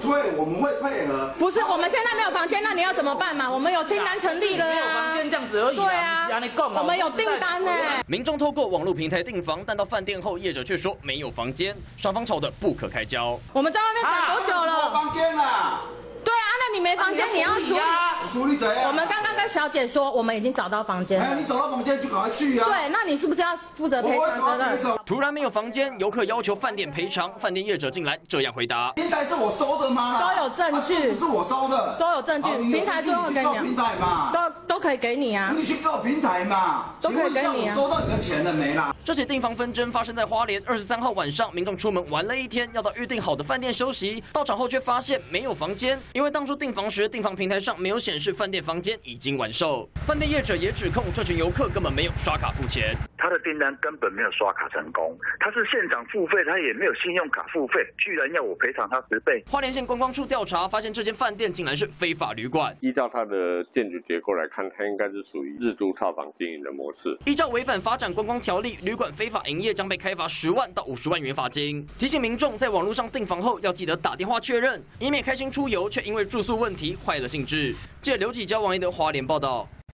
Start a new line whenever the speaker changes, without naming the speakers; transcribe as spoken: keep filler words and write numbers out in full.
退，我们会配合。
不是，我们现在没有房间，那你要怎么办嘛？我们有清单成立了啊。没有
房间这样子而已。对
啊，我们有订单呢。
民众透过网络平台订房，但到饭店后，业者却说没有房间，双方吵得不可开交。
我们在外面等多久了？
房间啦。
对啊，那你没房间，你要处理。
处理怎样？
我们刚刚跟小姐说，我们已经找到房间。
哎，你找到房间就赶快去啊。
对，那你是不是要负责赔偿责任？
突然没有房间，游客要求饭店赔偿，饭店业者竟然这样回答：
平台是我收的吗？
都有证据，
是我收的，
都有证据。平台都会给你。
平台嘛，
都都可以给你啊。
你去告平台嘛，
都可以给你啊。
收到你的钱了没啦？
这起订房纷争发生在花莲二十三号晚上，民众出门玩了一天，要到预定好的饭店休息，到场后却发现没有房间，因为当初订房时订房平台上没有显示饭店房间已经完售。饭店业者也指控这群游客根本没有刷卡付钱，
他的订单根本没有刷卡成功，他是现场付费，他也没有信用卡付费，居然要我赔偿他十倍。
花莲县观光处调查发现，这间饭店竟然是非法旅馆。
依照它的建筑结构来看，它应该是属于日租套房经营的模式。
依照违反发展观光条例，旅馆非法营业将被开罚十万到五十万元罚金。提醒民众在网络上订房后要记得打电话确认，以免开心出游却因为住宿问题坏了兴致。记者刘启娇、王一德花莲报道。